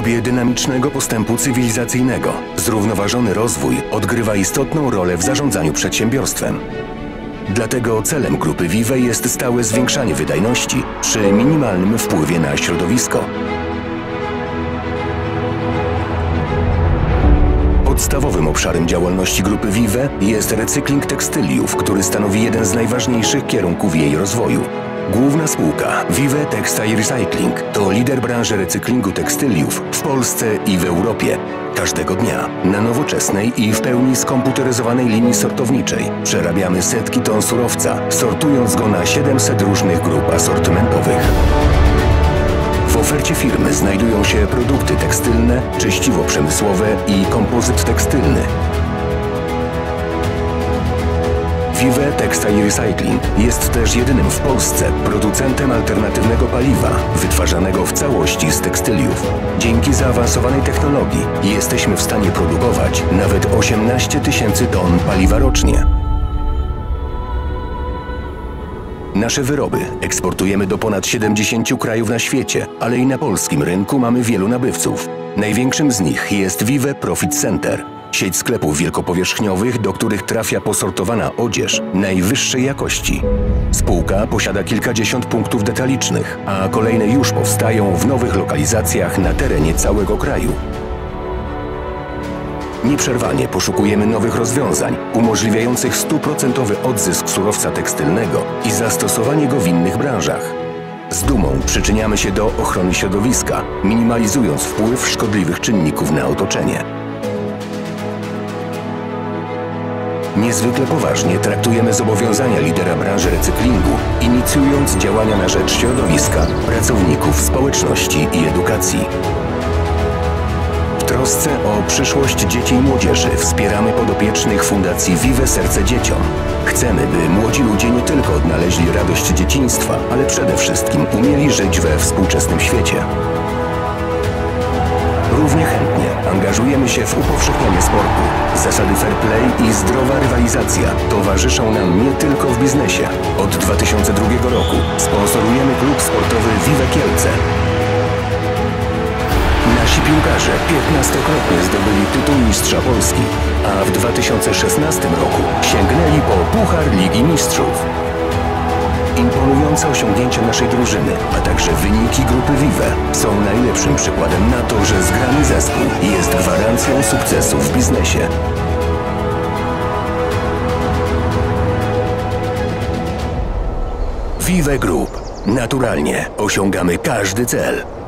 dobie dynamicznego postępu cywilizacyjnego zrównoważony rozwój odgrywa istotną rolę w zarządzaniu przedsiębiorstwem. Dlatego celem grupy Vive jest stałe zwiększanie wydajności przy minimalnym wpływie na środowisko. Podstawowym obszarem działalności grupy Vive jest recykling tekstyliów, który stanowi jeden z najważniejszych kierunków jej rozwoju. Główna spółka Vive Textile Recycling to lider branży recyklingu tekstyliów w Polsce i w Europie. Każdego dnia na nowoczesnej i w pełni skomputeryzowanej linii sortowniczej przerabiamy setki ton surowca, sortując go na 700 różnych grup asortymentowych. W ofercie firmy znajdują się produkty tekstylne, czyściwo przemysłowe i kompozyt tekstylny. Vive Textile Recycling jest też jedynym w Polsce producentem alternatywnego paliwa wytwarzanego w całości z tekstyliów. Dzięki zaawansowanej technologii jesteśmy w stanie produkować nawet 18 tysięcy ton paliwa rocznie. Nasze wyroby eksportujemy do ponad 70 krajów na świecie, ale i na polskim rynku mamy wielu nabywców. Największym z nich jest Vive Profit Center, sieć sklepów wielkopowierzchniowych, do których trafia posortowana odzież najwyższej jakości. Spółka posiada kilkadziesiąt punktów detalicznych, a kolejne już powstają w nowych lokalizacjach na terenie całego kraju. Nieprzerwanie poszukujemy nowych rozwiązań umożliwiających 100% odzysk surowca tekstylnego i zastosowanie go w innych branżach. Z dumą przyczyniamy się do ochrony środowiska, minimalizując wpływ szkodliwych czynników na otoczenie. Niezwykle poważnie traktujemy zobowiązania lidera branży recyklingu, inicjując działania na rzecz środowiska, pracowników, społeczności i edukacji. W trosce o przyszłość dzieci i młodzieży wspieramy podopiecznych Fundacji Vive Serce Dzieciom. Chcemy, by młodzi ludzie nie tylko odnaleźli radość dzieciństwa, ale przede wszystkim umieli żyć we współczesnym świecie. Równie chętnie angażujemy się w upowszechnianie sportu. Zasady fair play i zdrowa rywalizacja towarzyszą nam nie tylko w biznesie. Od 2002 roku sponsorujemy klub sportowy Vive Kielce. Nasi piłkarze 15-krotnie zdobyli tytuł Mistrza Polski, a w 2016 roku sięgnęli po Puchar Ligi Mistrzów. Imponujące osiągnięcia naszej drużyny, a także wyniki grupy Vive są najlepszym przykładem na to, że zgrany zespół jest gwarancją sukcesu w biznesie. Vive Group. Naturalnie osiągamy każdy cel.